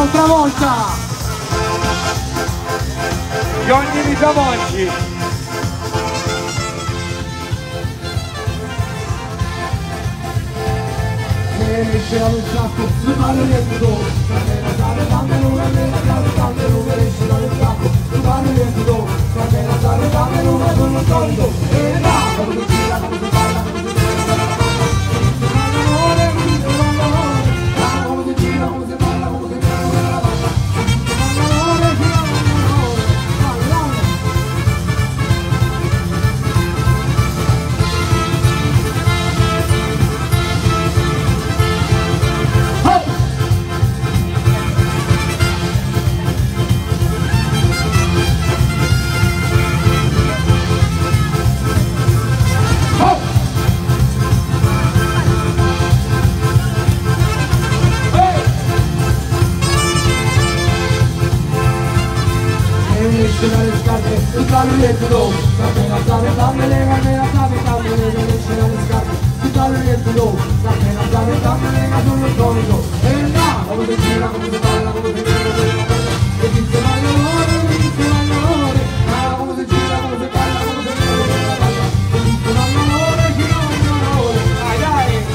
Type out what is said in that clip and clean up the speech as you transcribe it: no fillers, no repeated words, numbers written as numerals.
un'altra volta. Johnny di Savoggi. C'era lo sciacco, le mani nel budo, sapeva stare tante lune, tante lune, esce dallo sciacco, le mani nel budo, sapeva stare tante lune, sono solito, e va, come si gira, come si parla, come si gira, come si gira, come si parla, come si gira, dalle scarpe, il ballo del budo, sapeva stare tante lega, me la stave tante lega, esce dalle scarpe, il ballo del budo, sapeva stare tante lega, sono solito, e là, come si gira, come si fa.